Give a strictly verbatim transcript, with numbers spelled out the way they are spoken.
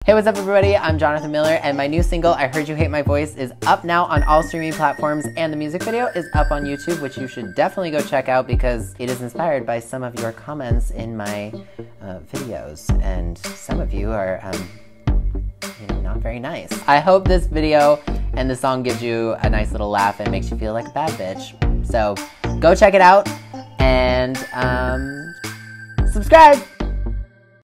Hey, what's up everybody? I'm Jonathan Miller, and my new single, I Heard You Hate My Voice, is up now on all streaming platforms, and the music video is up on YouTube, which you should definitely go check out because it is inspired by some of your comments in my uh, videos, and some of you are, um, you know, not very nice. I hope this video and the song gives you a nice little laugh and makes you feel like a bad bitch. So go check it out, and um, subscribe!